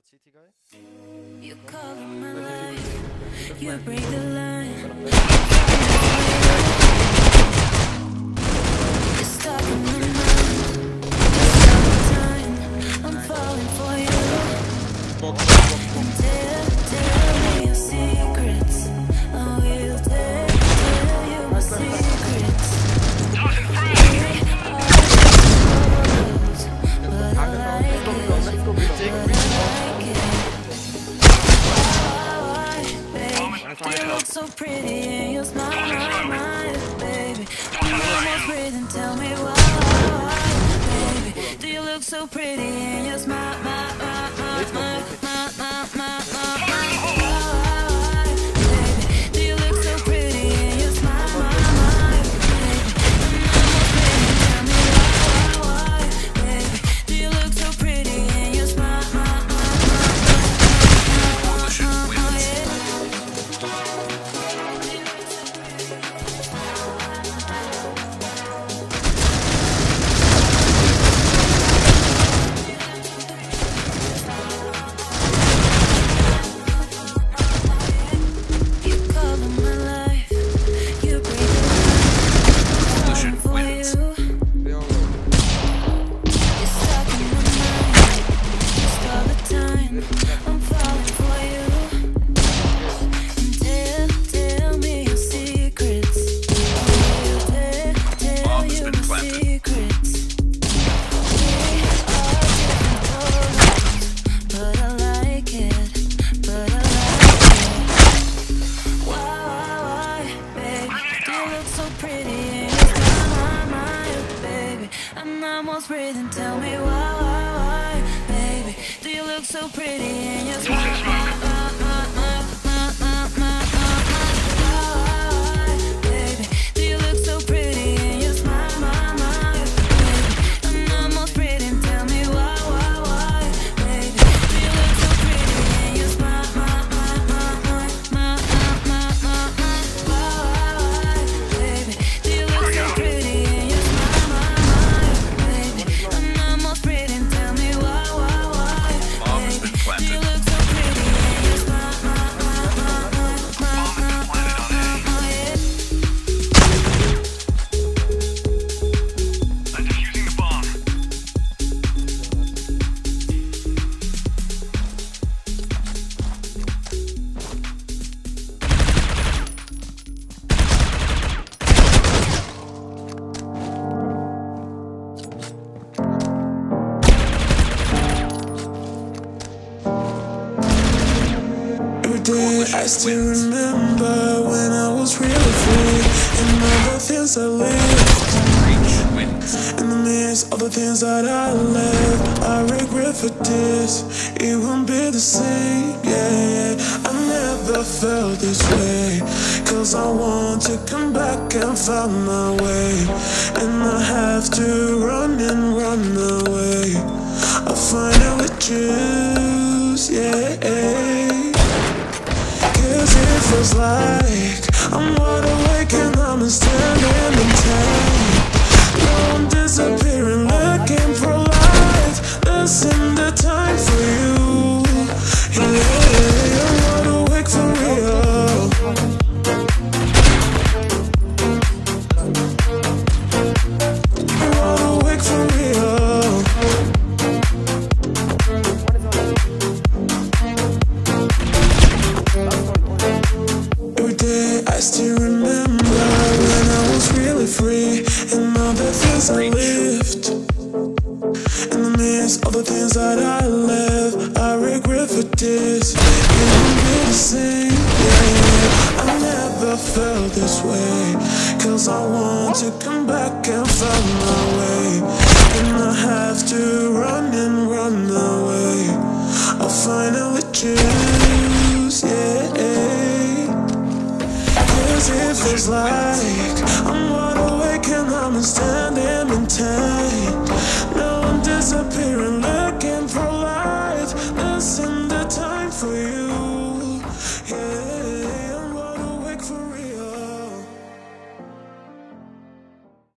wat ziet die guy? You cover my life, you break the line. You're stuck in my mind. Time, I'm falling for you. And tell me your secrets. I will tell you my secrets. But I like it. You look so pretty and you smile, my baby. I'm almost breathing, tell me why, baby. Do you look so pretty and you smile, baby. Do you look so pretty and you smile, baby. I'm almost breathing, tell me why, baby. Do you look so pretty and you smile, almost breathing, tell me why, baby. Do you look so pretty and you smile, baby. Do you look so pretty and you smile, baby. I'm almost breathing, tell me why, baby. Do you look so pretty and you smile, baby. Do you look so pretty and you I still remember when I was really free, and all the things I lived, in the midst of the things that I left. I regret for this, it won't be the same, yeah. I never felt this way, cause I want to come back and find my way, and I have to run and run away. I finally choose, yeah. Cause it feels like I'm wide awake and I'm standing in time. Now I'm disappearing, looking for life. This ain't the time for you. Yeah, I'm wide awake for real. I'm wide awake for real. I still remember when I was really free, and all the things I lived, in the midst of the things that I left. I regret for this, it won't be the same, yeah. I never felt this way, cause I want to come back and find my way, and I have to run and run away. I finally choose, yeah. Cause it feels like I'm wide awake and I'm standing in time.